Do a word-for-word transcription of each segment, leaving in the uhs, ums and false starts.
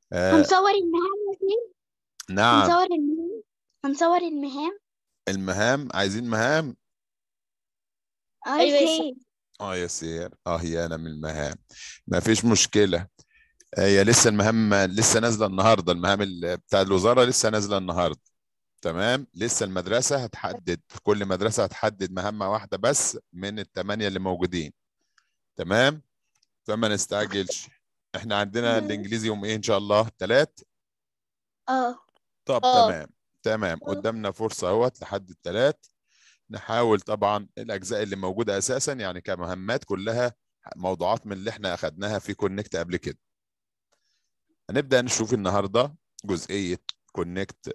آه هنصور المهام يا سيف. نعم. هنصور المهام هنصور المهام. المهام، عايزين مهام. اه يا ايوه يا سيف. سيف. اه يا سير، اه هي انا من المهام. ما فيش مشكلة. هي لسه المهام لسه نازلة النهاردة، المهام ال- بتاع الوزارة لسه نازلة النهاردة. تمام، لسه المدرسة هتحدد، كل مدرسة هتحدد مهمة واحدة بس من الثمانية اللي موجودين. تمام، فما نستعجلش. احنا عندنا الانجليزي يوم ايه ان شاء الله؟ تلات. اه. طب اه. تمام. تمام، قدامنا فرصة اهوت لحد التلات. نحاول طبعا الاجزاء اللي موجودة اساسا يعني كمهمات كلها موضوعات من اللي احنا اخدناها في كونكت قبل كده. هنبدأ نشوف النهاردة جزئية كونكت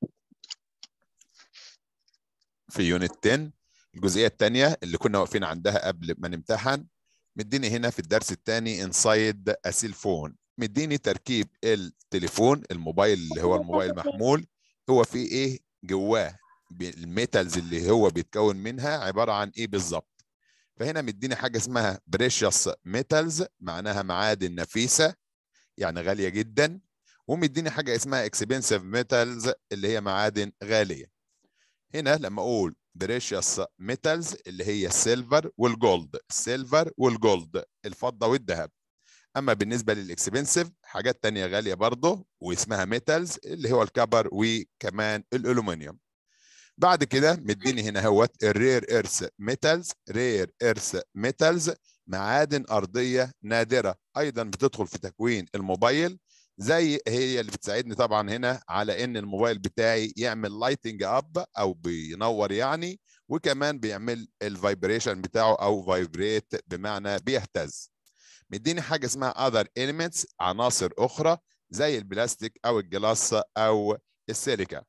في يونت عشرة. الجزئية الثانية اللي كنا واقفين عندها قبل ما نمتحن. مديني هنا في الدرس الثاني انسايد اسيل فون، مديني تركيب التليفون الموبايل اللي هو الموبايل المحمول. هو فيه ايه جواه؟ الميتالز اللي هو بيتكون منها عبارة عن ايه بالظبط؟ فهنا مديني حاجة اسمها بريشيوس ميتالز، معناها معادن نفيسة يعني غالية جدا. ومديني حاجة اسمها اكسبنسيف ميتالز اللي هي معادن غالية. هنا لما اقول بريشيوس ميتالز اللي هي السيلفر والجولد، السيلفر والجولد الفضة والذهب. اما بالنسبة للاكسبنسيف حاجات تانية غالية برضه واسمها ميتالز اللي هو الكبر وكمان الالومنيوم. بعد كده مديني هنا هوت الرير ايرث ميتالز، رير ايرث ميتالز معادن ارضيه نادره ايضا بتدخل في تكوين الموبايل. زي هي اللي بتساعدني طبعا هنا على ان الموبايل بتاعي يعمل لايتنج اب او بينور يعني، وكمان بيعمل الفايبريشن بتاعه او فايبريت بمعنى بيهتز. مديني حاجه اسمها other elements عناصر اخرى زي البلاستيك او الجلاس او السيليكا.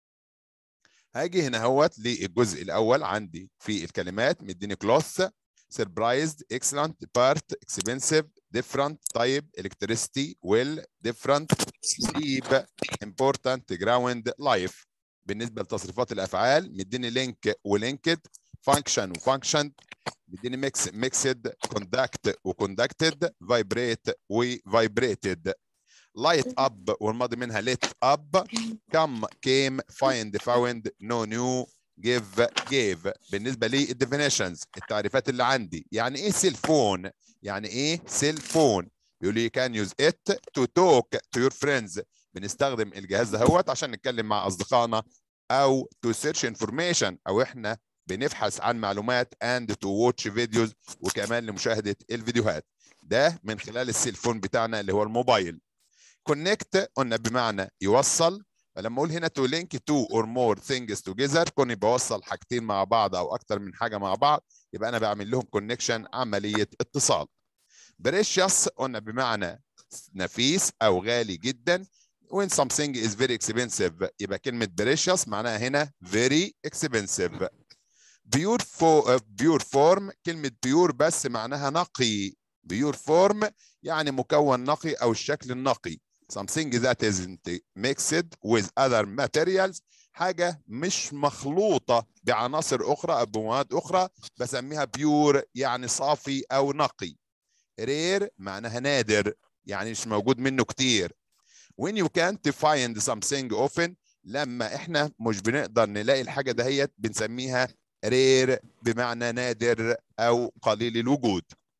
هاجي هنا اهوت للجزء الاول عندي في الكلمات. مديني كلوث، سربرايزد، اكسلنت، بارت، اكسبنسيف، ديفرنت، طيب، الكتريستي، ويل، ديفرنت، ديب، امبورتنت، جراوند، لايف. بالنسبه لتصريفات الافعال مديني لينك ولينكد، فانكشن وفانكشن، مديني ميكس ميكسد، كوندكت وكوندكتد، فايبريت وفايبريتد. لايت اب والماضي منها ليت اب، كم كيم، فايند فاوند، نو نيو، جيف جيف. بالنسبه لي الديفينيشنز التعريفات اللي عندي، يعني ايه سيل فون؟ يعني ايه سيل فون؟ بيقول لي كان يوز ات تو توك تو يور فريندز، بنستخدم الجهاز دهوت عشان نتكلم مع اصدقائنا، او تو سيرش انفورميشن او احنا بنبحث عن معلومات، اند تو واتش فيديوز وكمان لمشاهده الفيديوهات. ده من خلال السيل فون بتاعنا اللي هو الموبايل. كونكت قلنا بمعنى يوصل، فلما اقول هنا تو لينك تو اور مور ثينجز توجذر كوني بوصل حاجتين مع بعض او اكتر من حاجه مع بعض، يبقى انا بعمل لهم كونكشن، عمليه اتصال. بريشيوس قلنا بمعنى نفيس او غالي جدا. when something is very expensive يبقى كلمه بريشيوس معناها هنا very expensive. بيور فو بيور فورم، كلمه بيور بس معناها نقي. بيور فورم يعني مكون نقي او الشكل النقي. something that isn't mixed with other materials، حاجه مش مخلوطه بعناصر اخرى او بمواد اخرى، بسميها بيور يعني صافي او نقي. رير معناها نادر يعني مش موجود منه كتير. when you can't find something often، لما احنا مش بنقدر نلاقي الحاجه دهيت بنسميها رير بمعنى نادر او قليل الوجود.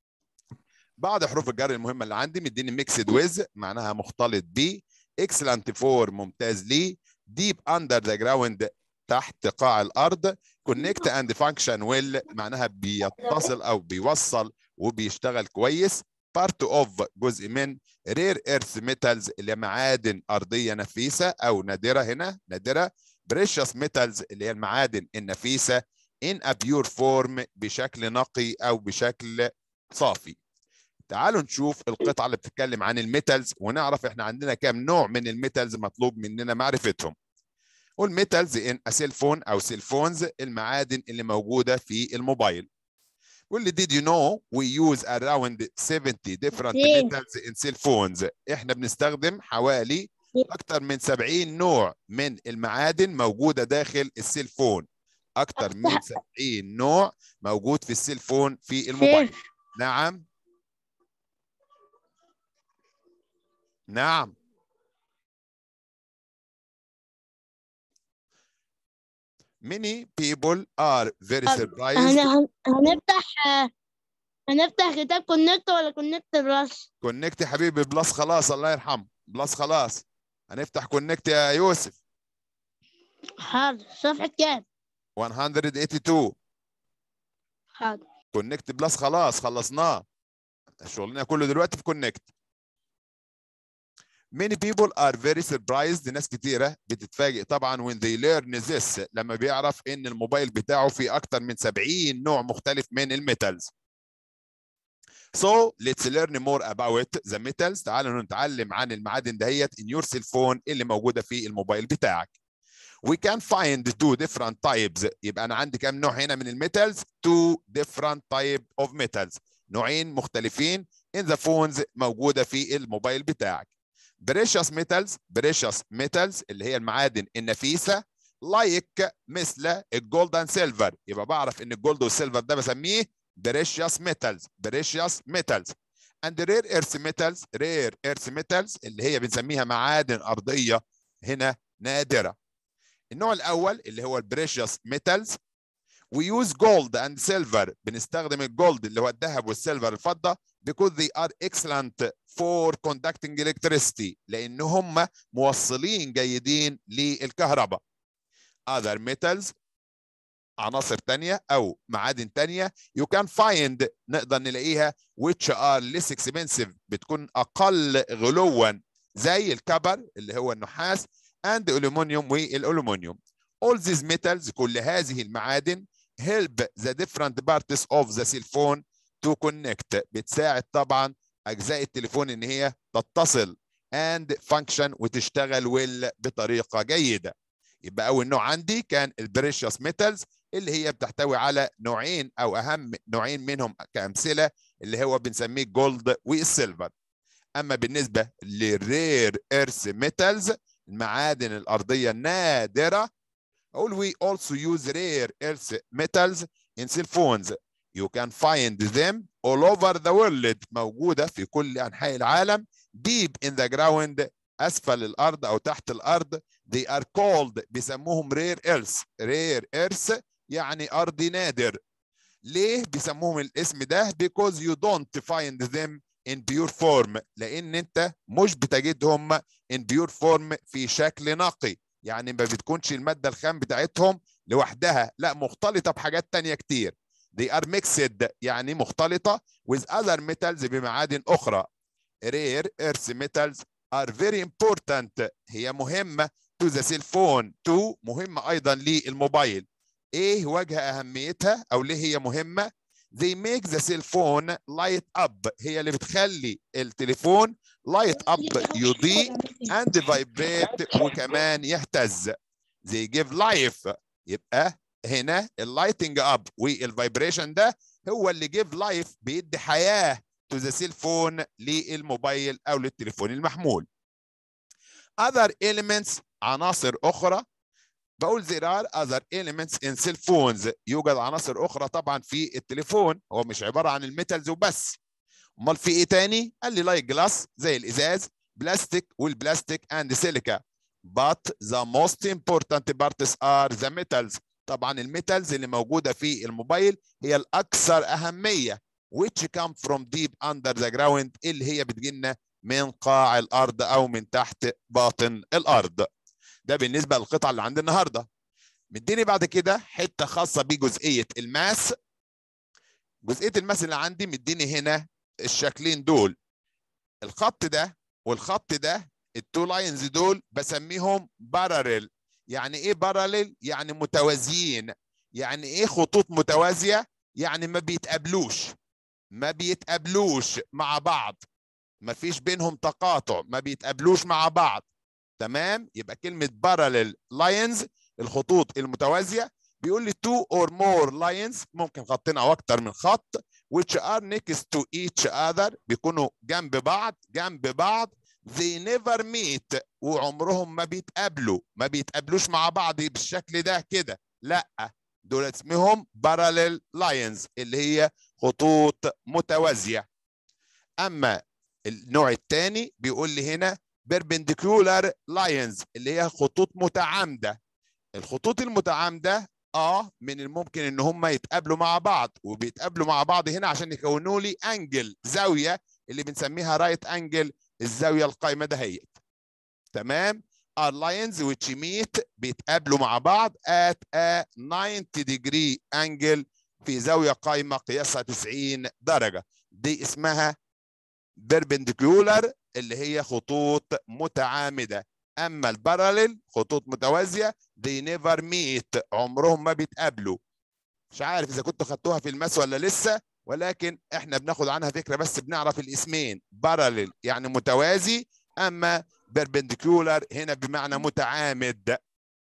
بعض حروف الجر المهمه اللي عندي مديني ميكسد ويز معناها مختلط بيه، اكسلنت فور ممتاز ليه، ديب اندر ذا جراوند تحت قاع الارض، كونكت اند فانكشن ويل معناها بيتصل او بيوصل وبيشتغل كويس، بارت اوف جزء من، رير ايرث ميتالز اللي هي معادن ارضيه نفيسه او نادره، هنا نادره، بريشيوس ميتالز اللي هي المعادن النفيسه، ان ا بيور فورم بشكل نقي او بشكل صافي. تعالوا نشوف القطعه اللي بتتكلم عن الميتالز ونعرف احنا عندنا كام نوع من الميتالز مطلوب مننا معرفتهم. والميتالز ان سيلفون او سيلفونز المعادن اللي موجوده في الموبايل. واللي did you know we use around seventy different سيف. metals in cell phones، احنا بنستخدم حوالي اكتر من سبعين نوع من المعادن موجوده داخل السيل فون. اكتر من سبعين نوع موجود في السيل فون في الموبايل. سيف. نعم. نعم. many people are very هن... surprised. هن... هنفتح هنفتح كتاب كونكت ولا كونكت بلس؟ كونكت يا حبيبي بلس خلاص، الله يرحمه، بلس خلاص. هنفتح كونكت يا يوسف. حاضر. صفحة كام؟ مية واتنين وثمانين. حاضر. كونكت بلس خلاص خلصناه، شغلنا كله دلوقتي في كونكت. Many people are very surprised. ناس كتيرة بتتفاجئ طبعا when they learn this، لما بيعرف ان الموبايل بتاعه فيه اكتر من سبعين نوع مختلف من الميتالز. So let's learn more about the metals. تعالوا نتعلم عن المعادن دهيت in your cell phone اللي موجودة في الموبايل بتاعك. We can find two different types. يبقى أنا عندي كم نوع هنا من الميتالز؟ Two different type of metals. نوعين مختلفين in the phones موجودة في الموبايل بتاعك. Precious metals. Precious metals اللي هي المعادن النفيسة. Like مثل الجولد and silver. يبقى بعرف إن الجولد والسيلفر ده بسميه precious metals. Precious metals. And rare earth metals. Rare earth metals اللي هي بنسميها معادن أرضية هنا نادرة. النوع الأول اللي هو البريشيوس ميتالز. We use gold and silver. بنستخدم الجولد اللي هو الذهب والسيلفر الفضة because they are excellent for conducting electricity. لأن هم موصلين جيدين للكهرباء. Other metals عناصر تانية أو معادن تانية you can find نقدر نلاقيها which are less expensive بتكون أقل غلوا زي الكبر اللي هو النحاس and الألومنيوم والألومنيوم. All these metals كل هذه المعادن help the different parts of the cell phone to connect. بتساعد طبعا أجزاء التليفون إن هي تتصل and function وتشتغل well بطريقة جيدة. يبقى أول نوع عندي كان البريشيوس ميتالز اللي هي بتحتوي على نوعين أو أهم نوعين منهم كأمثلة اللي هو بنسميه الجولد والسيلفر. أما بالنسبة للرير إيرث ميتالز المعادن الأرضية النادرة أقول we also use rare earth metals in cell phones. You can find them all over the world. موجودة في كل أنحاء العالم. Deep in the ground أسفل الأرض أو تحت الأرض. They are called بيسموهم rare earth. Rare earth يعني أرض نادر. ليه بيسموهم الاسم ده؟ Because you don't find them in pure form. لأن أنت مش بتجدهم in pure form في شكل نقي. يعني ما بتكونش المادة الخام بتاعتهم لوحدها، لا مختلطة بحاجات تانية كتير. They are mixed يعني مختلطة with other metals بمعادن أخرى. Rare earth metals are very important. هي مهمة to the cell phone. to مهمة أيضا للموبايل. إيه وجه أهميتها أو ليه هي مهمة؟ They make the cell phone light up. هي اللي بتخلي التليفون light up يضيء and vibrate وكمان يهتز. They give life. يبقى هنا اللايتنج اب والفايبريشن ده هو اللي give life بيدي حياة to the cell phone للموبايل أو للتليفون المحمول. Other elements عناصر أخرى بقول there are other elements in cell phones. يوجد عناصر أخرى طبعا في التليفون، هو مش عبارة عن الميتالز وبس. أمال في إيه تاني؟ قال لي لايك جلاس زي الإزاز، بلاستيك والبلاستيك and سيليكا. But the most important parts are the metals. طبعا الميتالز اللي موجودة في الموبايل هي الأكثر أهمية which come from deep under the ground اللي هي بتجينا من قاع الأرض أو من تحت باطن الأرض. ده بالنسبة للقطعة اللي عندي النهاردة. مديني بعد كده حتة خاصة بجزئية الماس. جزئية الماس اللي عندي مديني هنا الشكلين دول، الخط ده والخط ده، التو لاينز دول بسميهم باراليل. يعني ايه باراليل؟ يعني متوازيين. يعني ايه خطوط متوازية؟ يعني ما بيتقابلوش ما بيتقابلوش مع بعض، ما فيش بينهم تقاطع، ما بيتقابلوش مع بعض. تمام؟ يبقى كلمة باراليل لاينز الخطوط المتوازية. بيقول لي two or more lines ممكن خطين او اكتر من خط which are next to each other بيكونوا جنب بعض جنب بعض. they never meet وعمرهم ما بيتقابلوا ما بيتقابلوش مع بعض بالشكل ده كده، لا دول اسمهم parallel lines اللي هي خطوط متوازية. اما النوع الثاني بيقول لي هنا perpendicular lines اللي هي خطوط متعامدة. الخطوط المتعامدة اه من الممكن ان هم يتقابلوا مع بعض، وبيتقابلوا مع بعض هنا عشان يكونوا لي انجل، زاويه اللي بنسميها رايت انجل، الزاويه القايمه دهيت. تمام. are lines which meet بيتقابلوا مع بعض at a ninety degree angle في زاويه قايمه قياسها تسعين درجه. دي اسمها perpendicular اللي هي خطوط متعامده. اما الباراليل خطوط متوازيه they never meet عمرهم ما بيتقابلوا. مش عارف اذا كنتوا خدتوها في الماس ولا لسه، ولكن احنا بناخد عنها فكره بس بنعرف الاسمين. باراليل يعني متوازي، اما بيربنديكولار هنا بمعنى متعامد.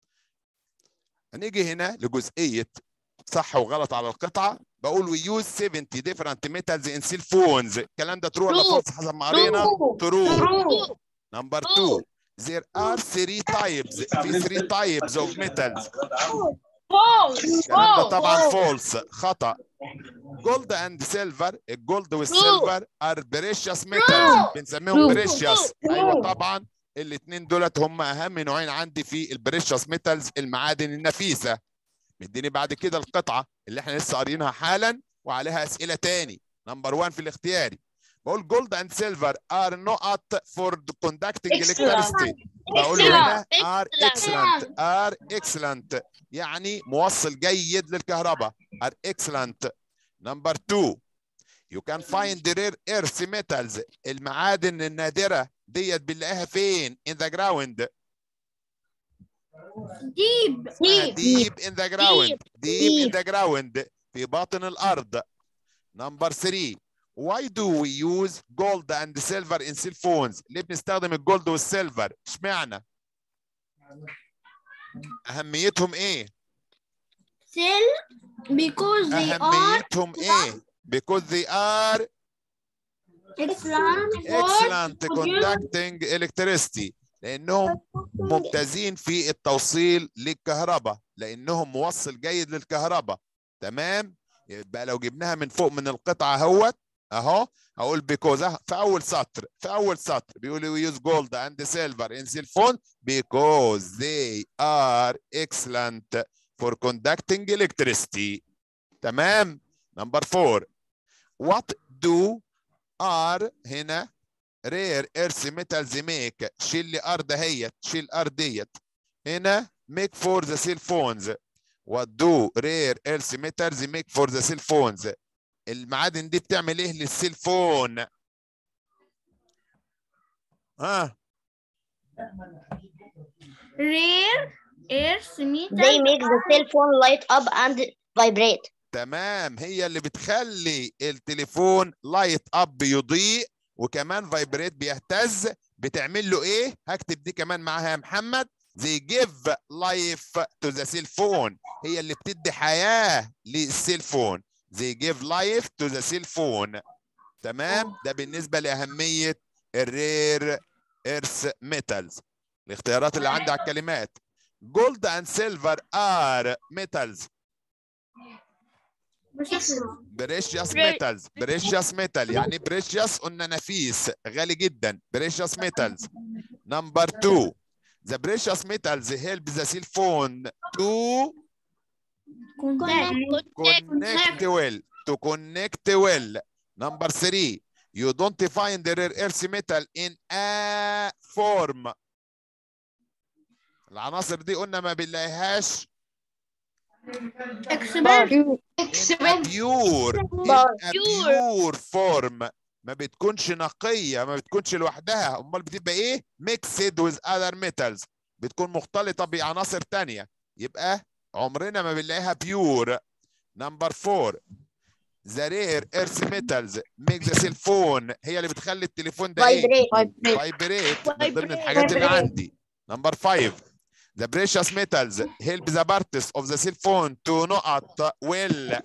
هنيجي هنا لجزئيه صح وغلط على القطعه. بقول we use seventy different metals in cell phones. الكلام ده true ولا false حسب ما قرينا؟ true. number two there are three types في three types of metals. الكلام ده طبعا false خطأ. جولد اند سيلفر، الجولد والسيلفر ار بريشيوس ميتالز بنسميهم بريشيوس. ايوه طبعا الاثنين دولت هم اهم نوعين عندي في البريشيوس ميتالز، المعادن النفيسه. مديني بعد كده القطعه اللي احنا لسه قارينها حالا وعليها اسئله تاني. نمبر واحد في الاختياري بقول جولد اند سيلفر ار نوت فور كوندكتنج الكتريستي. بقول له هنا ار اكسلنت، ار اكسلنت يعني موصل جيد للكهرباء. ار اكسلنت. نمبر two you can find the rare earth metals. المعادن النادرة ديت بنلاقيها فين؟ in the ground. deep deep in the ground. deep in the ground في باطن الأرض. نمبر three why do we use gold and silver in cell phones؟ ليه بنستخدم الجولد والسيلفر؟ اشمعنى؟ أهميتهم إيه؟ cell because they are أهميتهم إيه؟ because they are excellent excellent conducting electricity. لأنهم ممتازين في التوصيل للكهرباء، لأنهم موصل جيد للكهرباء. تمام؟ يبقى لو جبناها من فوق من القطعة اهوت اهو هقول because في أول سطر في أول سطر بيقول we use gold and silver in cell phone because they are excellent for conducting electricity. تمام؟ نمبر four what do are هنا rare earth metals make. شيل لي ار دهيت، شيل ار ديت هنا make for the cell phones. what do rare earth metals make for the cell phones؟ المعادن دي بتعمل ايه للسيل فون؟ ها rare earth metals They make the cell phone light up and vibrate. تمام، هي اللي بتخلي التليفون لايت اب يضيء وكمان فايبريت بيهتز. بتعمل له ايه؟ هكتب دي كمان معاها يا محمد. they give life to the cell phone. هي اللي بتدي حياة للسيل فون. they give life to the cell phone. تمام؟ ده بالنسبة لأهمية الرير ايرث ميتالز. الاختيارات اللي عندي على الكلمات gold and silver are metals. بريشيوس ميتالز. بريشيوس ميتال يعني بريشيوس قلنا نفيس غالي جدا. بريشيوس ميتالز. نمبر two the precious metals help the cell phone to connect well. to connect well. Number three you don't find the rare earth metal in a form. العناصر دي قلنا ما بنلاقيهاش experiment pure in a pure form. ما بتكونش نقية، ما بتكونش لوحدها، امال بتبقى ايه؟ mixed with other metals. بتكون مختلطة بعناصر تانية، يبقى عمرنا ما بنلاقيها pure. نمبر four the rare earth metals make the cell phone. هي اللي بتخلي التليفون ده ايه؟ vibrate. من ضمن الحاجات اللي عندي. نمبر five the precious metals help the parts of the cell phone to نقط well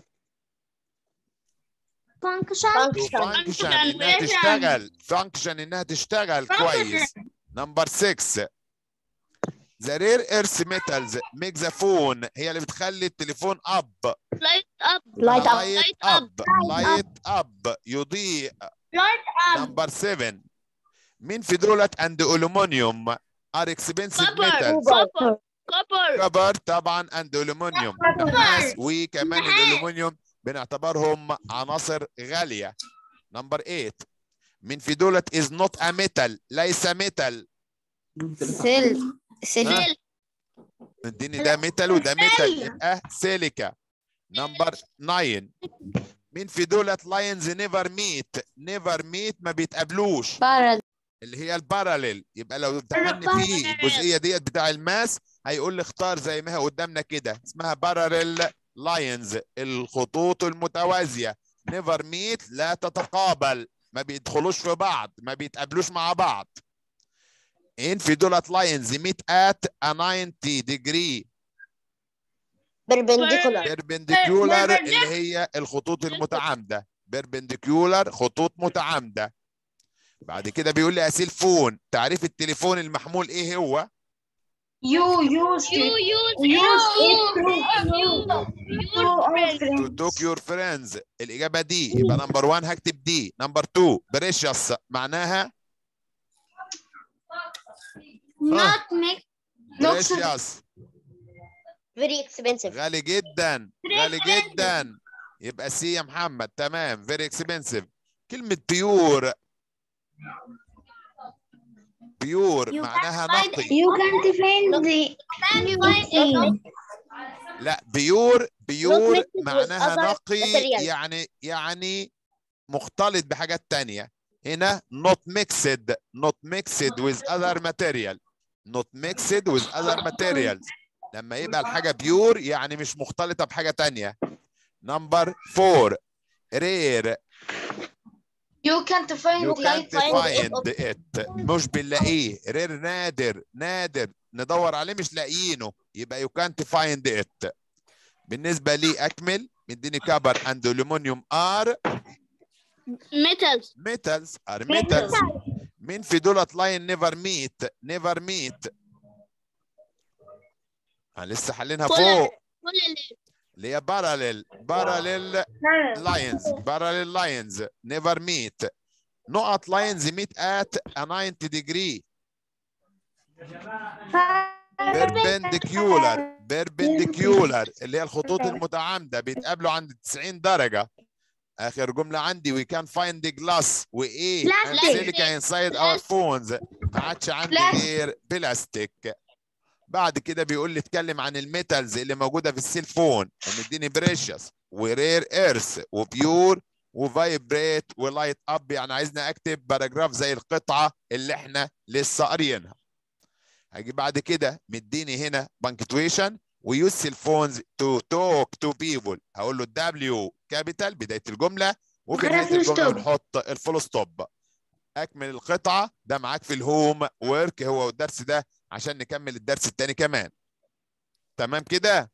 function to function انها تشتغل. function انها تشتغل كويس. نمبر six the rare earth metals make the phone. هي اللي بتخلي التليفون up light up Light up. light up light up يضيء. light up نمبر seven مين في دولت and aluminium are expensive copper metals. copper كوبر. كبر طبعا اند الومنيوم نحاس، وكمان الالومنيوم بنعتبرهم عناصر غاليه. نمبر ثمانية من في دولت از نوت ا ميتال، ليس ميتال. سيل سيل اديني ده ميتال وده ميتال يبقى سيليكا. نمبر تسعة من في دولت لاينز نيفر ميت، نيفر ميت ما بيتقابلوش، بارد اللي هي الباراليل. يبقى لو امتحني في الجزئيه ديت بتاع الماس هيقول لي اختار زي ما هي قدامنا كده، اسمها باراليل لاينز، الخطوط المتوازيه. نيفر ميت لا تتقابل، ما بيدخلوش في بعض، ما بيتقابلوش مع بعض. ان في دولت لاينز ميت ات ا تسعين ديجري perpendicular بيربنديكيولار، اللي هي الخطوط المتعامده. بيربنديكيولار خطوط متعامده. بعد كده بيقول لي اسيل فون، تعريف التليفون المحمول ايه هو؟ You used You it. use Use it to to to talk your friends. الاجابه دي، يبقى نمبر واحد هكتب دي. نمبر اتنين بريشيوس معناها not make بريشيوس very expensive غالي جدا، غالي جدا. يبقى سي يا محمد. تمام. فيري اكسبنسيف. كلمه بيور، بيور معناها نقي. You can't find the لا، بيور بيور mixed with معناها other نقي، materials. يعني يعني مختلط بحاجات تانية. هنا not mixed not mixed with other material not mixed with other materials. لما يبقى الحاجة بيور يعني مش مختلطة بحاجة تانية. نمبر فور rare. You can't find you the can't find find it. مش بنلاقيه. rare نادر، نادر ندور عليه مش لاقيينه، يبقى you can't find it. بالنسبة لي أكمل، مديني كبر and aluminium are metals. metals are metals. مين في دولت لاين never meet never meet؟ لسه حلينها فوق، كل اللي اللي هي parallel parallel lines parallel lines never meet. نقط lines meet at a ninety degree perpendicular perpendicular اللي هي الخطوط المتعامدة بيتقابلوا عند تسعين درجة. آخر جملة عندي we can find the glass وإيه and silica inside our phones. ما عادش عندي غير بلاستيك. بعد كده بيقول لي اتكلم عن الميتالز اللي موجودة في السيل فون، ومديني بريشيوس ورير ايرث وبيور وفايبريت ولايت اب. يعني عايزني اكتب باراجراف زي القطعة اللي احنا لسه قاريينها. هاجي بعد كده مديني هنا بانكتويشن ويوز سيل فونز تو توك تو بيبل. هقول له دبليو كابيتال بداية الجملة، وفي نهاية الجملة بنحط الفول ستوب. اكمل القطعة. ده معاك في الهوم ورك، هو الدرس ده عشان نكمل الدرس الثاني كمان. تمام كده؟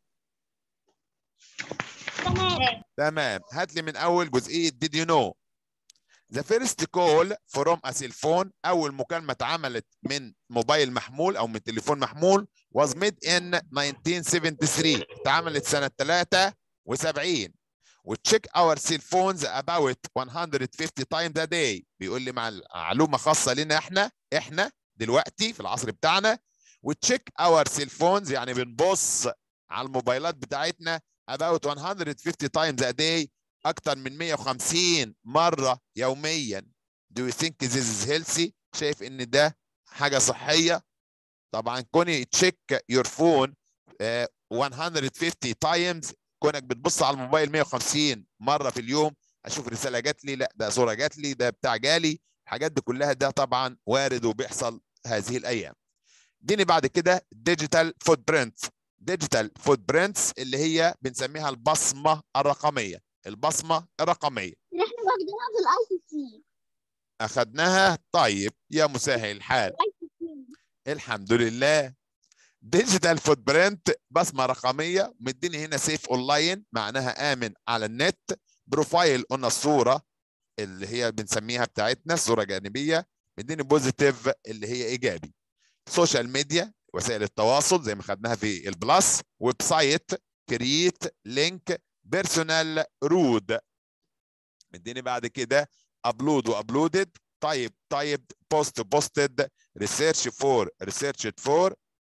تمام. تمام. هات لي من اول جزئيه did you know. The first call from a cell phone، اول مكالمه اتعملت من موبايل محمول او من تليفون محمول was made in nineteen seventy-three، اتعملت سنه ثلاثة وسبعين. و check our cell phones about one hundred fifty times a day. بيقول لي مع معلومه خاصه لنا احنا احنا دلوقتي في العصر بتاعنا. و check our cell phones يعني بنبص على الموبايلات بتاعتنا about one hundred fifty times a day، أكتر من مية وخمسين مرة يوميا. Do you think this is healthy؟ شايف إن ده حاجة صحية؟ طبعا كوني check your phone uh, one hundred fifty times، كونك بتبص على الموبايل مية وخمسين مرة في اليوم. أشوف رسالة جات لي، لا ده صورة جات لي، ده بتاع جالي، الحاجات دي كلها ده طبعا وارد وبيحصل هذه الأيام. اديني بعد كده ديجيتال فوت برينتس. ديجيتال فوت برينتس اللي هي بنسميها البصمه الرقميه. البصمه الرقميه اللي احنا واخدينها في الاي سي سي. اخدناها. طيب يا مسهل الحال. الحمد لله. ديجيتال فوت برينت بصمه رقميه. مديني هنا سيف اونلاين معناها امن على النت. بروفايل قلنا الصوره اللي هي بنسميها بتاعتنا صوره جانبيه. مديني بوزيتيف اللي هي ايجابي. سوشيال ميديا وسائل التواصل زي ما خدناها في البلس. ويب سايت كرييت لينك بيرسونال رود. مديني بعد كده ابلود وابلودد. تايب تايبد بوست بوستد ريسيرش فور ريسيرشد فور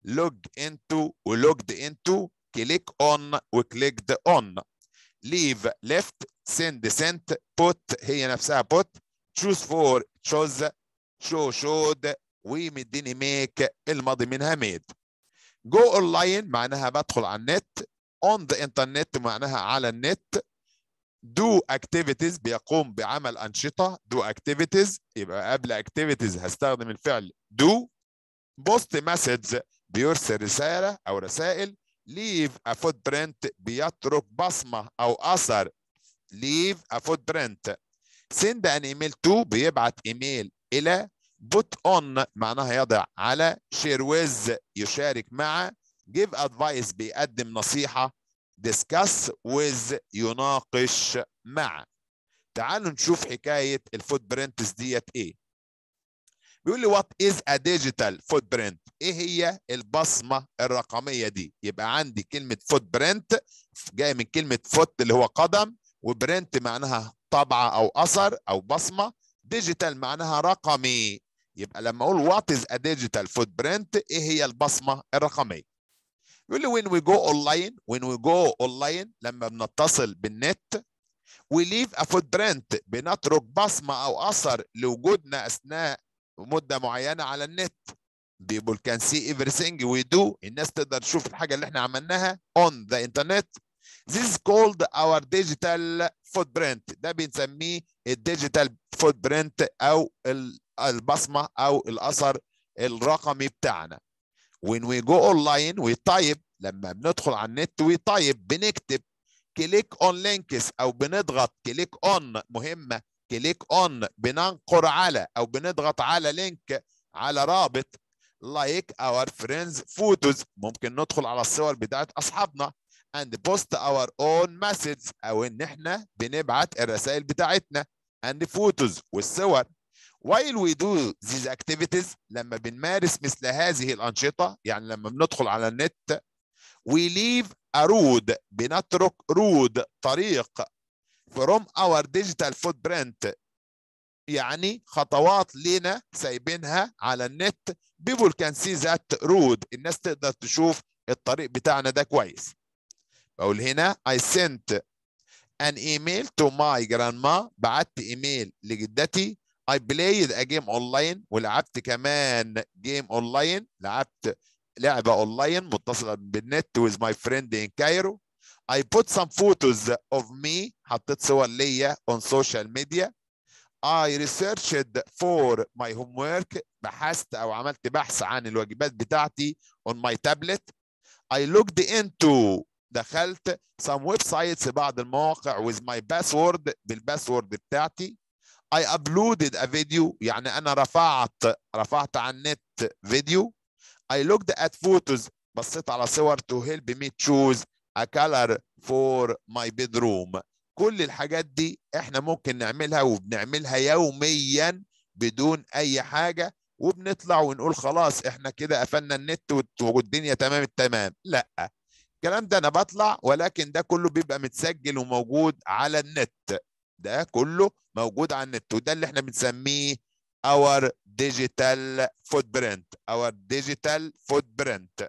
لوج انتو ولوجد انتو، كليك اون وكليكد اون، ليف ليفت، سند سنت، بوت هي نفسها بوت، تشوز فور تشوز، شو شود، ومديني ميك الماضي منها ميد. جو اونلاين معناها بدخل على النت، اون ذا انترنت معناها على النت، do activities بيقوم بعمل أنشطة، do activities يبقى قبل activities هستخدم الفعل do، post message بيرسل رسالة أو رسائل، leave a footprint بيترك بصمة أو أثر، leave a footprint، send an email to بيبعت إيميل إلى، put on معناها يضع على، share with يشارك مع، give advice بيقدم نصيحة، discuss with يناقش مع. تعالوا نشوف حكاية الفوت برنتس ديت ايه. بيقول لي what is a digital footprint؟ ايه هي البصمة الرقمية دي؟ يبقى عندي كلمة فوت برنت جاية من كلمة فوت اللي هو قدم، وبرنت معناها طبعة او اثر او بصمة، ديجيتال معناها رقمي. يبقى لما اقول what is a digital footprint ايه هي البصمة الرقمية؟ يقول لي when we go online when we go online لما بنتصل بالنت، we leave a footprint بنترك بصمة أو أثر لوجودنا أثناء مدة معينة على النت. people can see everything we do، الناس تقدر تشوف الحاجة اللي احنا عملناها on the internet. this is called our digital footprint، ده بنسميه الديجيتال footprint أو البصمة أو الأثر الرقمي بتاعنا. when we go online we type، لما بندخل على النت we type بنكتب، كليك اون لينكس او بنضغط، كليك اون مهمه، كليك اون بننقر على او بنضغط على لينك على رابط، لايك اور فريندز فوتوز ممكن ندخل على الصور بتاعت اصحابنا، and post our own message او ان احنا بنبعت الرسائل بتاعتنا، and photos والصور. while we do these activities لما بنمارس مثل هذه الأنشطة، يعني لما بندخل على النت، we leave a road بنترك road طريق from our digital footprint، يعني خطوات لنا سايبينها على النت، people can see that road الناس تقدر تشوف الطريق بتاعنا ده كويس. بقول هنا I sent an email to my grandma، بعت ايميل لجدتي، I played a game online ولعبت كمان جيم اونلاين، لعبت لعبة اونلاين متصلة بالنت with my friend in Cairo. I put some photos of me، حطيت صور ليا on social media. I researched for my homework، بحثت او عملت بحث عن الواجبات بتاعتي on my tablet. I looked into، دخلت some websites بعض المواقع with my password بالباسورد بتاعتي. I uploaded a video، يعني أنا رفعت رفعت على النت فيديو. I looked at photos، بصيت على صور to help me choose a color for my bedroom. كل الحاجات دي احنا ممكن نعملها وبنعملها يوميا بدون أي حاجة، وبنطلع ونقول خلاص احنا كده قفلنا النت والدنيا تمام التمام. لا، الكلام ده انا بطلع، ولكن ده كله بيبقى متسجل وموجود على النت، ده كله موجود على النت، وده اللي احنا بنسميه our digital footprint our digital footprint.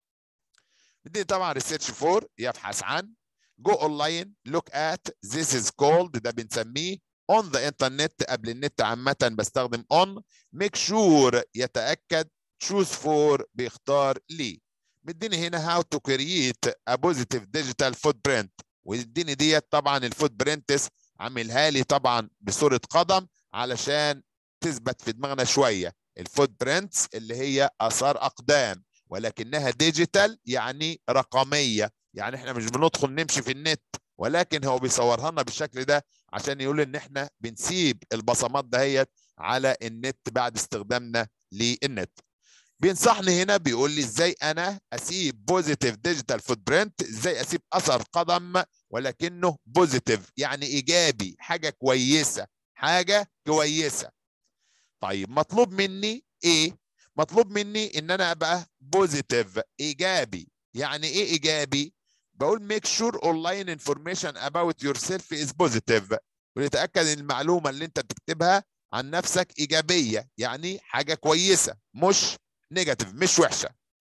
بدي طبعا research for يبحث عن، go online look at، this is called ده بنسميه on the internet قبل النت عامة بستخدم on، make sure يتأكد، choose for بيختار لي. مديني هنا how to create a positive digital footprint، ويديني ديت طبعا الفوت برنتس عاملها لي طبعا بصورة قدم علشان تثبت في دماغنا شوية. الفوت برنتس اللي هي آثار أقدام، ولكنها ديجيتال يعني رقمية، يعني احنا مش بندخل نمشي في النت، ولكن هو بيصورها لنا بالشكل ده عشان يقول ان احنا بنسيب البصمات دهيت على النت بعد استخدامنا للنت. بينصحني هنا بيقول لي ازاي انا اسيب بوزيتيف ديجيتال فوت برنت، ازاي اسيب اثر قدم ولكنه بوزيتيف يعني ايجابي، حاجه كويسه حاجه كويسه. طيب مطلوب مني ايه؟ مطلوب مني ان انا ابقى بوزيتيف ايجابي. يعني ايه ايجابي؟ بقول ميك شور اونلاين انفورميشن اباوت يور سيلف از بوزيتيف، ونتاكد ان المعلومه اللي انت بتكتبها عن نفسك ايجابيه، يعني حاجه كويسه مش نيجاتيف مش وحشه.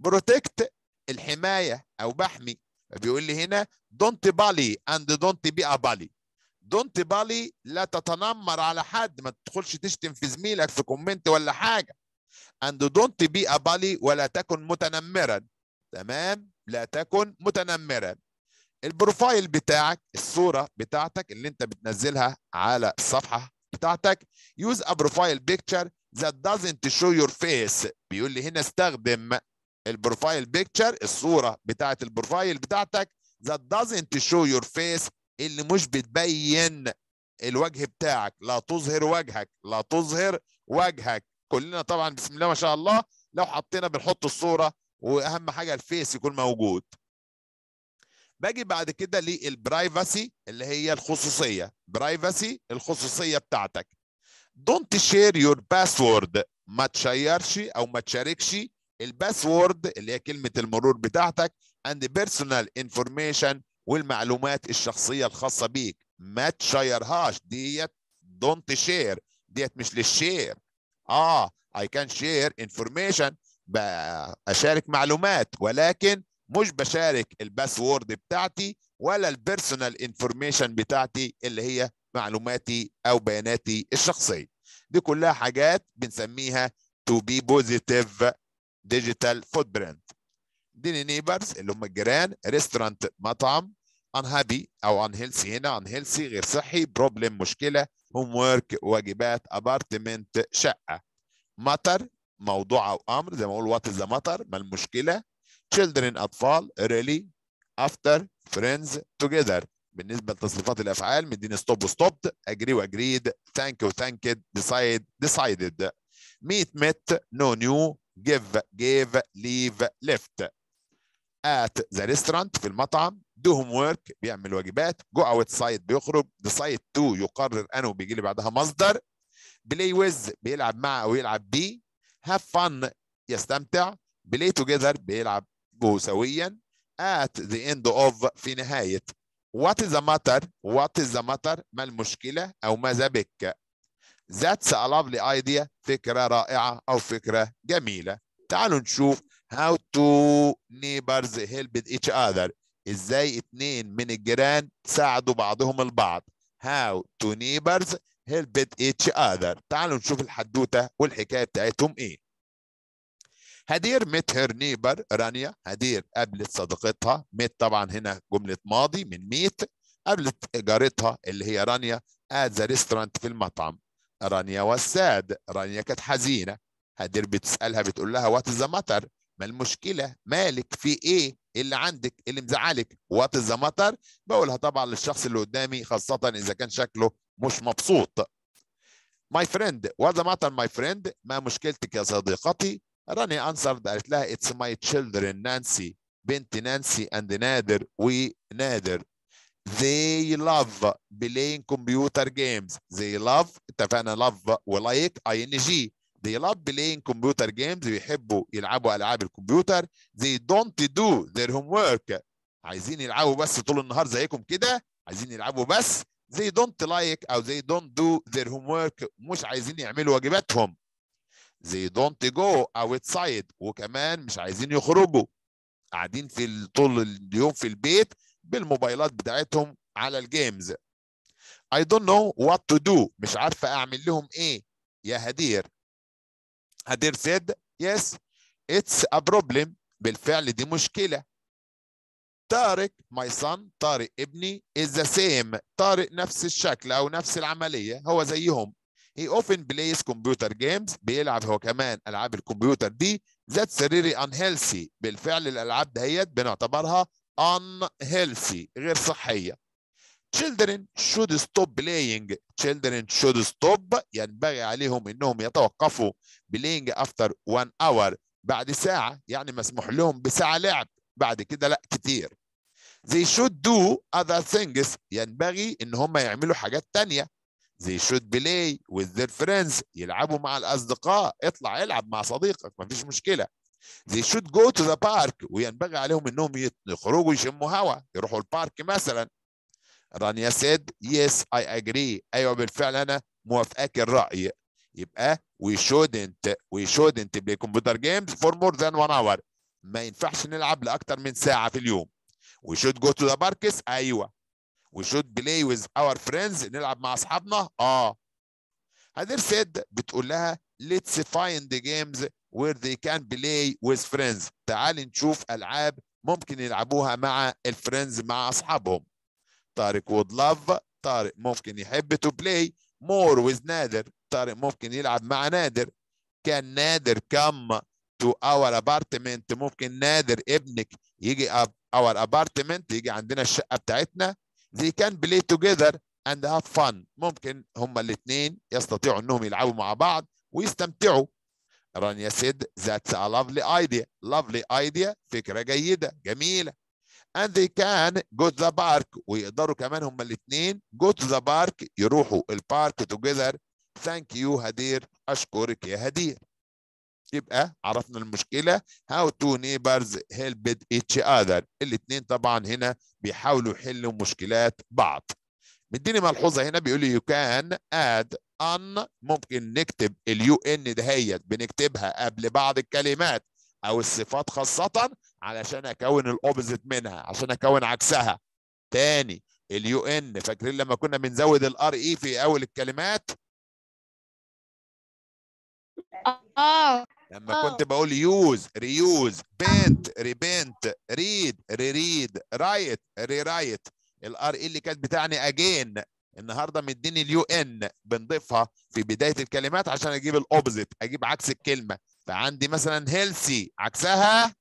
بروتكت الحمايه او بحمي. بيقول لي هنا دونت بالي اند دونت بي ا بالي. دونت بالي لا تتنمر على حد، ما تدخلش تشتم في زميلك في كومنت ولا حاجه. اند دونت بي ا بالي ولا تكن متنمرا. تمام، لا تكن متنمرا. البروفايل بتاعك، الصوره بتاعتك اللي انت بتنزلها على الصفحه بتاعتك، use a profile picture that doesn't show your face. بيقول لي هنا استخدم البروفايل بيكتشر، الصوره بتاعت البروفايل بتاعتك that doesn't show your face، اللي مش بتبين الوجه بتاعك، لا تظهر وجهك، لا تظهر وجهك. كلنا طبعا بسم الله ما شاء الله لو حطينا بنحط الصوره، واهم حاجه الفيس يكون موجود. باجي بعد كده للبرايفسي اللي هي الخصوصيه. برايفسي الخصوصيه بتاعتك. دونت شير يور باسورد، ما تشيرش او ما تشاركش الباسورد اللي هي كلمه المرور بتاعتك and personal information والمعلومات الشخصيه الخاصه بيك، ما تشيرهاش ديت. دونت شير ديت مش للشير. اه I can share information، بشارك معلومات، ولكن مش بشارك الباسورد بتاعتي ولا البيرسونال انفورميشن بتاعتي اللي هي معلوماتي او بياناتي الشخصيه. دي كلها حاجات بنسميها to be positive digital footprint. دي نيبرز اللي هم الجيران. ريستورانت مطعم. unhappy او unhealthy، هنا unhealthy غير صحي. problem مشكله. homework واجبات. ابارتمنت شقه. matter موضوع او امر، زي ما اقول وات از ذا ماتر، ما المشكله. children اطفال. really after friends together. بالنسبه لتصريفات الافعال مديني ستوب وستوبد، اجري واجريد، ثانك وثانكد، ديسايد ديسايدد. meet met، no new، give gave، leave left. at the restaurant في المطعم. do homework بيعمل واجبات. go outside بيخرج. decide to يقرر انه بيجي لي بعدها مصدر. play with بيلعب مع او يلعب بيه. have fun يستمتع. play together بيلعب سويا. at the end of في نهاية. what is the matter what is the matter ما المشكلة أو ماذا بك. that's a lovely idea فكرة رائعة أو فكرة جميلة. تعالوا نشوف how to neighbors help each other، إزاي اتنين من الجيران ساعدوا بعضهم البعض. how to neighbors help each other. تعالوا نشوف الحدوتة والحكاية بتاعتهم إيه. هدير met her neighbor رانيا. هدير قابلت صديقتها. met طبعا هنا جملة ماضي من meet. قابلت جارتها اللي هي رانيا at the restaurant في المطعم. رانيا was sad، رانيا كانت حزينة. هدير بتسألها بتقول لها what is the matter، ما المشكلة، مالك، في ايه اللي عندك اللي مزعلك. what is the matter بقولها طبعا للشخص اللي قدامي، خاصة إذا كان شكله مش مبسوط. my friend what the matter my friend، ما مشكلتك يا صديقتي. رانيا انسرد قالت لها it's my children نانسي، بنت نانسي and نادر ونادر. they love playing computer games. they love اتفقنا love ولايك اي ان جي. they love playing computer games بيحبوا يلعبوا العاب الكمبيوتر. they don't do their homework عايزين يلعبوا بس طول النهار زيكم كده، عايزين يلعبوا بس. they don't like او they don't do their homework مش عايزين يعملوا واجباتهم. they don't go outside وكمان مش عايزين يخرجوا، قاعدين في طول اليوم في البيت بالموبايلات بتاعتهم على الجيمز. I don't know what to do مش عارفة أعمل لهم إيه يا هدير. هدير said yes it's a problem بالفعل دي مشكلة. طارق my son طارق ابني is the same طارق نفس الشكل أو نفس العملية، هو زيهم. he often plays computer games بيلعب هو كمان ألعاب الكمبيوتر دي. that's really unhealthy بالفعل الألعاب دهيت بنعتبرها unhealthy غير صحية. children should stop playing children should stop ينبغي عليهم إنهم يتوقفوا playing after one hour بعد ساعة، يعني مسموح لهم بساعة لعب، بعد كده لا كتير. they should do other things ينبغي إن هم يعملوا حاجات تانية. they should play with their friends يلعبوا مع الأصدقاء، اطلع العب مع صديقك مفيش مشكلة. they should go to the park وينبغي عليهم إنهم يخرجوا يشموا هوا يروحوا البارك مثلا. رانيا said yes I agree أيوة بالفعل أنا موافقاك الرأي. يبقى we shouldn't we shouldn't play computer games for more than one hour ما ينفعش نلعب لاكتر من ساعه في اليوم. we should go to the parks. ايوه. we should play with our friends. نلعب مع اصحابنا. اه. هدير said بتقول لها let's find the games where they can play with friends. تعال نشوف العاب ممكن يلعبوها مع الفريندز مع اصحابهم. طارق would love. طارق ممكن يحب to play more with نادر. طارق ممكن يلعب مع نادر. كان نادر come to our apartment. ممكن نادر ابنك يجي our apartment، يجي عندنا الشقة بتاعتنا. they can play together and have fun. ممكن هما الاثنين يستطيعوا انهم يلعبوا مع بعض ويستمتعوا. رانيا said that's a lovely idea. lovely idea فكرة جيدة جميلة. and they can go to the park. ويقدروا كمان هما الاثنين go to the park يروحوا البارك together. thank you هدير. أشكرك يا هدير. يبقى عرفنا المشكلة. how two neighbors helped each other. الاثنين طبعا هنا بيحاولوا يحلوا مشكلات بعض. مديني ملحوظة هنا بيقول لي you can add on. ممكن نكتب اليو ان دهيت بنكتبها قبل بعض الكلمات او الصفات خاصة علشان اكون الاوبزيت منها، عشان اكون عكسها. تاني اليو ان، فاكرين لما كنا بنزود الار اي في اول الكلمات؟ اه لما كنت بقول يوز ريوز، بنت ريبنت، ريد ريريد، رايت ريرايت، الار اي اللي كانت بتاعني اجين. النهارده مديني اليو ان بنضيفها في بدايه الكلمات عشان اجيب الاوبزيت، اجيب عكس الكلمه. فعندي مثلا هيلثي عكسها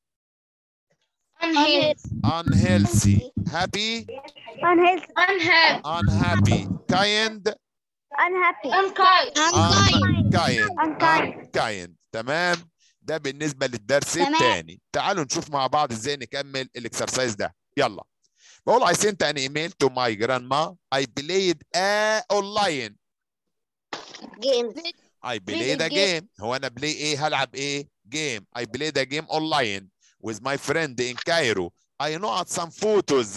unhealthy. happy unhappy unhappy. kind unhappy unkind unkind. unkind. تمام. ده بالنسبه للدرس الثاني. تعالوا نشوف مع بعض ازاي نكمل الاكسرسايز ده. يلا. بقول I sent an email to my grandma. I played a online. games I played a game. هو انا بلاي ايه؟ هلعب ايه؟ game. I played a game online with my friend in Cairo. I know at some photos.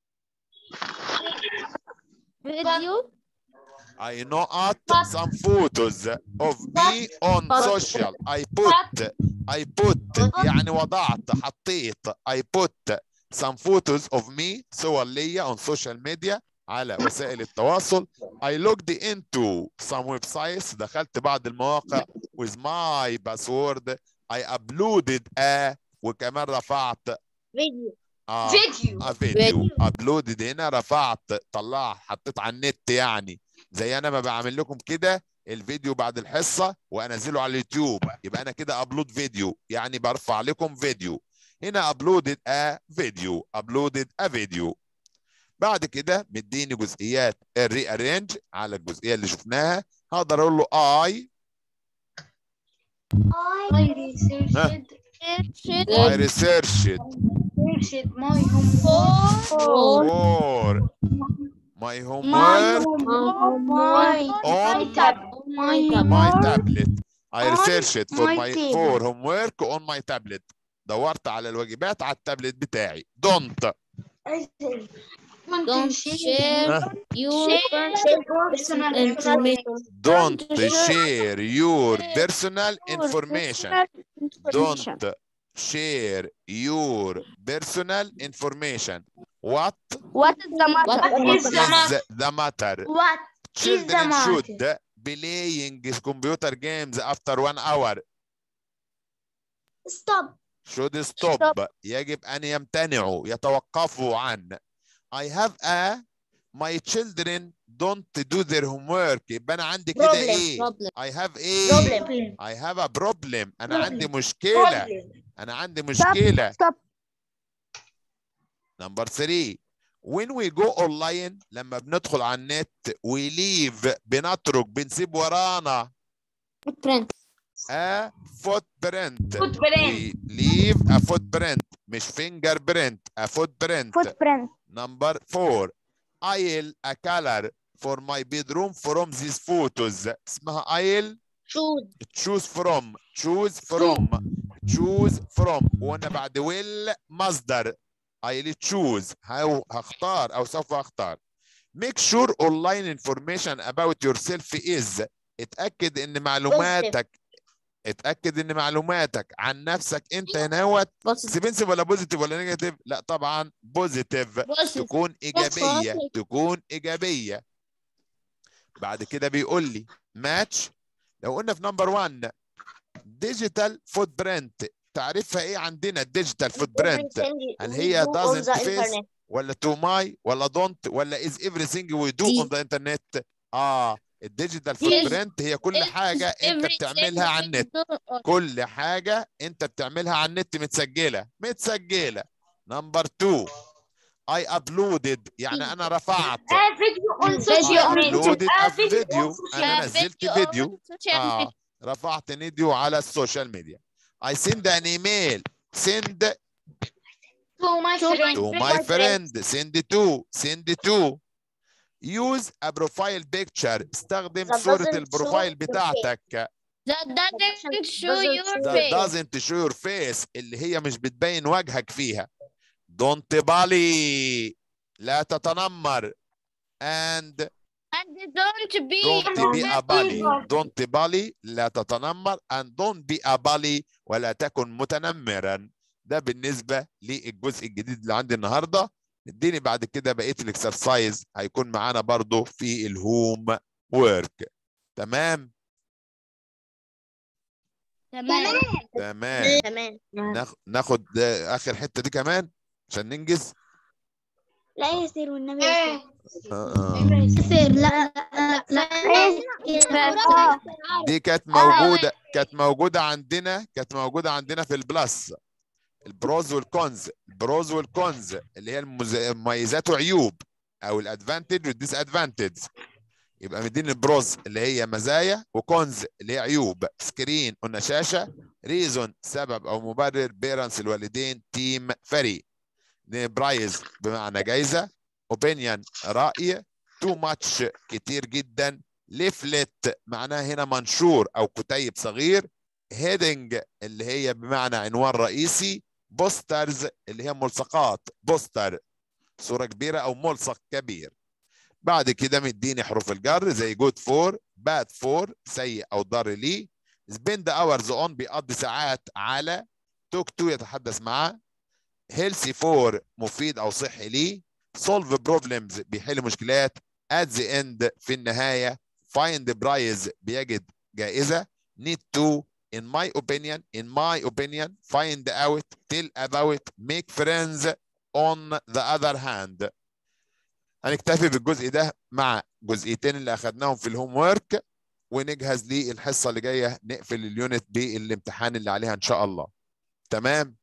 فيديو I know at some photos of me on social. I put I put يعني وضعت حطيت. I put some photos of me صور ليا on social media على وسائل التواصل. I logged into some websites دخلت بعض المواقع with my password. I uploaded a وكمان رفعت فيديو آه فيديو آه فيديو. uploaded هنا رفعت طلعت حطيت على النت، يعني زي انا ما بعمل لكم كده الفيديو بعد الحصه وانزله على اليوتيوب، يبقى انا كده ابلود فيديو، يعني برفع لكم فيديو. هنا uploaded a فيديو uploaded a فيديو. بعد كده مديني جزئيات الري ارينج على الجزئيه اللي شفناها. هقدر اقول له اي I researched I researched researched my homework for my homework my on tab my tablet. I On researched for my my table. for homework on my tablet. دورت على الواجبات على التابلت بتاعي. don't Don't share ها؟ your personal information. don't share your personal information. don't share your personal information. what What is the matter? What is the matter? is the matter? What is the Children matter? should playing computer games after one hour. Stop. should stop. يجب أن يمتنعوا يتوقفوا عن. I have a my children don't do their homework. يبقى أنا عندي كده إيه؟ Problem. I have a Problem. I have a problem. أنا Problem. عندي مشكلة. Problem. أنا عندي مشكلة. Stop. Number three. When we go online لما بندخل على النت we leave بنترك بنسيب ورانا Footprint. a footprint. Footprint. We leave a footprint مش finger print, a footprint. Footprint. Number four. I'll a color for my bedroom from these photos. اسمها I'll Choose. choose from choose from choose from وانا بعد will مصدر. I'll choose هو هختار او سوف اختار. Make sure online information about yourself is اتأكد ان معلوماتك اتاكد ان معلوماتك عن نفسك انت هنا هوت اكسبنسيف ولا بوزيتيف ولا نيجاتيف؟ لا طبعا بوزيتيف، تكون ايجابيه، تكون ايجابيه. بعد كده بيقول لي ماتش. لو قلنا في نمبر واحد ديجيتال فوت برنت، تعريفها ايه عندنا الديجيتال فوت برنت؟ هل هي doesn't face ولا to my ولا don't ولا is everything we do on the internet؟ اه الديجيتال فوت برنت هي كل حاجه انت بتعملها على النت، كل حاجه انت بتعملها على النت متسجله متسجله. نمبر اتنين I uploaded، يعني انا رفعت فيديو on social uploaded media. a فيديو، انا نزلت فيديو اه رفعت فيديو على السوشيال ميديا. I send an email، send To my friend. to my friend، send to send to use a profile picture، استخدم صورة البروفايل بتاعتك. That doesn't show your that face. doesn't show your face، اللي هي مش بتبين وجهك فيها. don't bully، لا تتنمر. and And don't be don't be a bully، don't bully لا تتنمر. and don't be a bully ولا تكن متنمرا. ده بالنسبة للجزء الجديد اللي عندي النهاردة. اديني بعد كده بقية الاكسرسايز هيكون معانا برضو في الهوم وورك. تمام تمام تمام تمام. ناخ- ناخد اخر حتة دي كمان عشان ننجز. لا يصير والنبي يصير. آه آه. يصير لا لا لا دي كانت موجودة كانت موجودة عندنا كانت موجودة عندنا في البلس، البروز والكونز، البروز والكونز اللي هي المز- المميزات وعيوب او الادفانتج والديس ادفانتج. يبقى مدين البروز اللي هي مزايا، وكونز اللي هي عيوب. سكرين قلنا شاشة، ريزون سبب او مبرر، بيرنس الوالدين، تيم فريق. برايز بمعنى جايزة، اوبينيون رأي، تو ماتش كتير جدا، ليفلت معناها هنا منشور او كتيب صغير، هيدنج اللي هي بمعنى عنوان رئيسي، بوسترز اللي هي ملصقات، بوستر صورة كبيرة او ملصق كبير. بعد كده مديني حروف الجر زي جود فور، باد فور سيء او ضار لي، سبند اورز اون بيقضي ساعات على، توك تو يتحدث معاه، هيلثي فور مفيد او صحي ليه، سولف بروبلمز بيحل مشكلات، ات ذا اند في النهايه، فايند برايز بيجد جائزه، نيد تو in my opinion in my opinion find out tell about make friends on the other hand. هنكتفي بالجزء ده مع جزئيتين اللي اخدناهم في الهوم ورك، ونجهز للحصه اللي جايه نقفل اليونت بالامتحان اللي عليها ان شاء الله. تمام.